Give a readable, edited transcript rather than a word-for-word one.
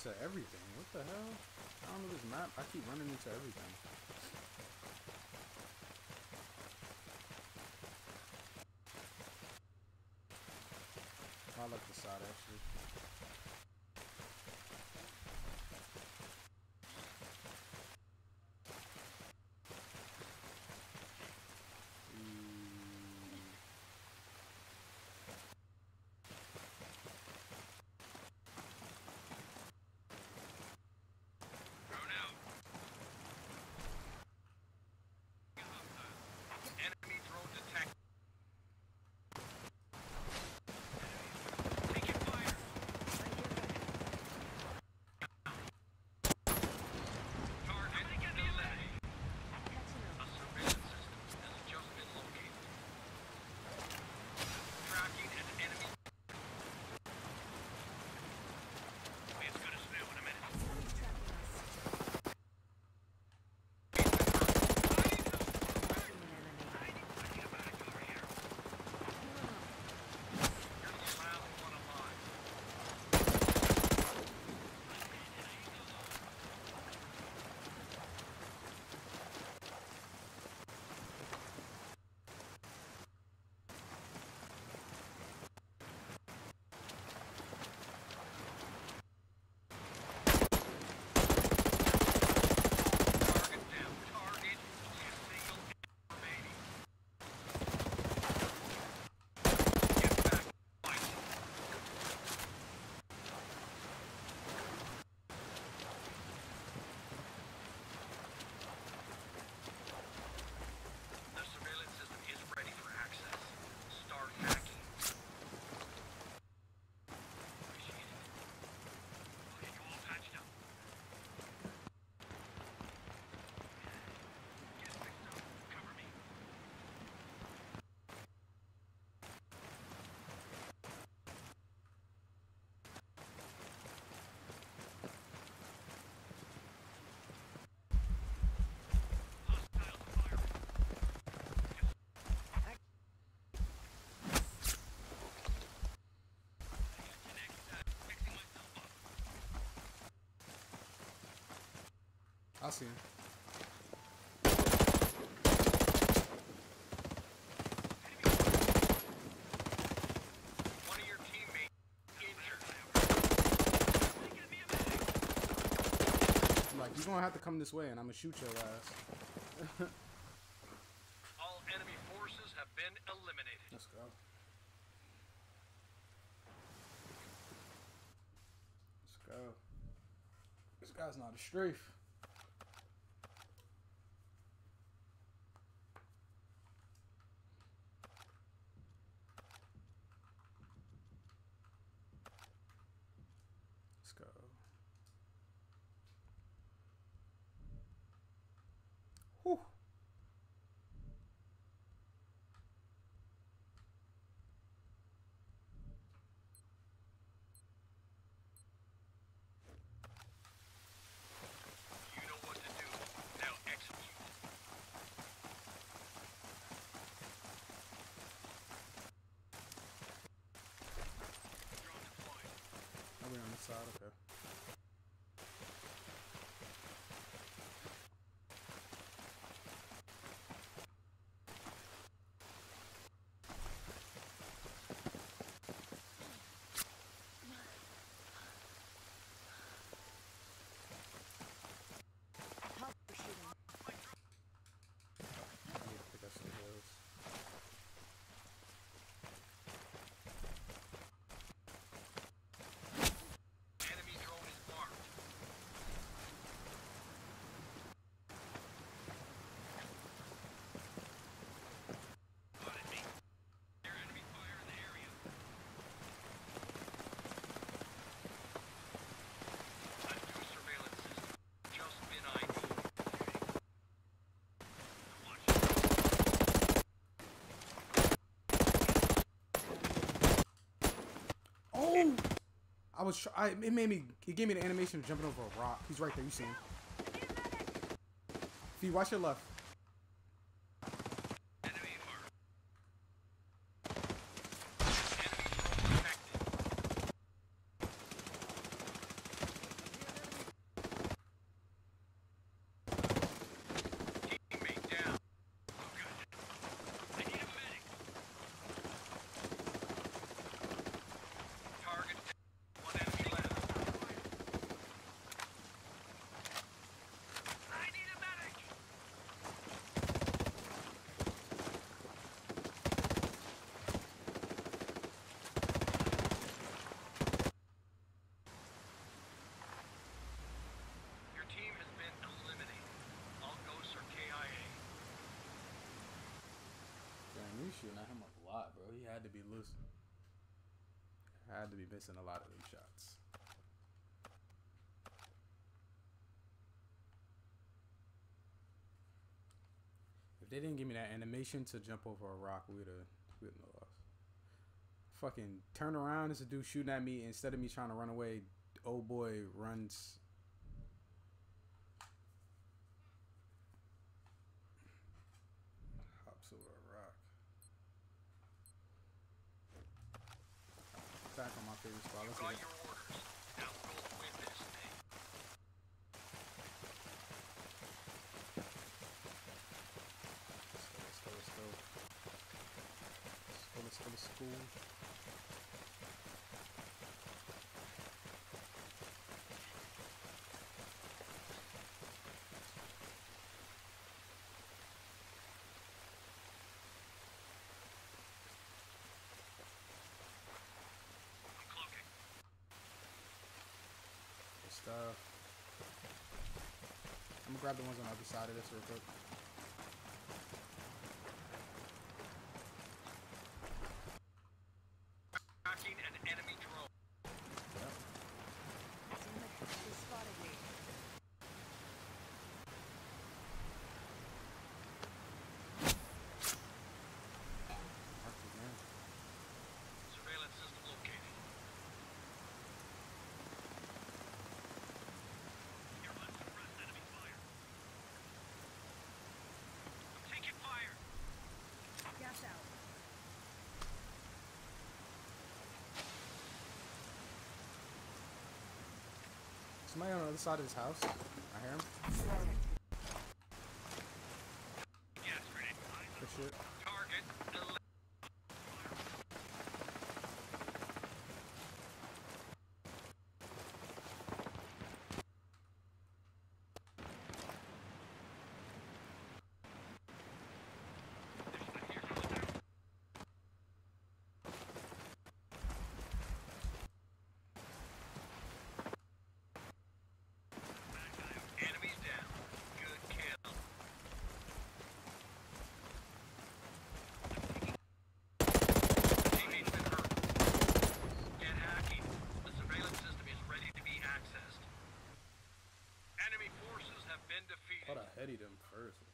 into everything. What the hell? I don't know this map. I keep running into everything. I like the side actually. I see him. One of your teammates injured. I'm like, you're gonna have to come this way and I'm gonna shoot your ass. All enemy forces have been eliminated. Let's go. Let's go. This guy's not a strafe. Let's go. Whew. You know what to do. Now execute. Drone deployed. Are we on this side? Okay. I need to pick up some hills. Enemy drone is marked. Spotted me. There enemy fire in the area. Undo surveillance system. Just been ID. Watch. Oh! It gave me the animation of jumping over a rock. He's right there, you see him. Fee, watch your left. Enemy marked. Enemy drone detected. needless. Had to be missing a lot of them shots. If they didn't give me that animation to jump over a rock, we'd have lost. Fucking turn around, there's a dude shooting at me. Instead of me trying to run away, old boy runs. Hops over a rock. Back on my favorite spot. Let's Got get it. your orders. Now go win this thing. Let's go. I'm cloaking. Good stuff. I'm gonna grab the ones on the other side of this real quick. Tracking an enemy drone. Yep. They spotted me. Marked it, man. Surveillance system located. You're unsuppressed enemy fire. I'm taking fire. Gas out. Somebody on the other side of this house. I hear him. Yes, grenade. Good shit. Target. Enemies down. Good kill. Teammate's been hurt. Get hacking. The surveillance system is ready to be accessed. Enemy forces have been defeated. Thought I headied him first.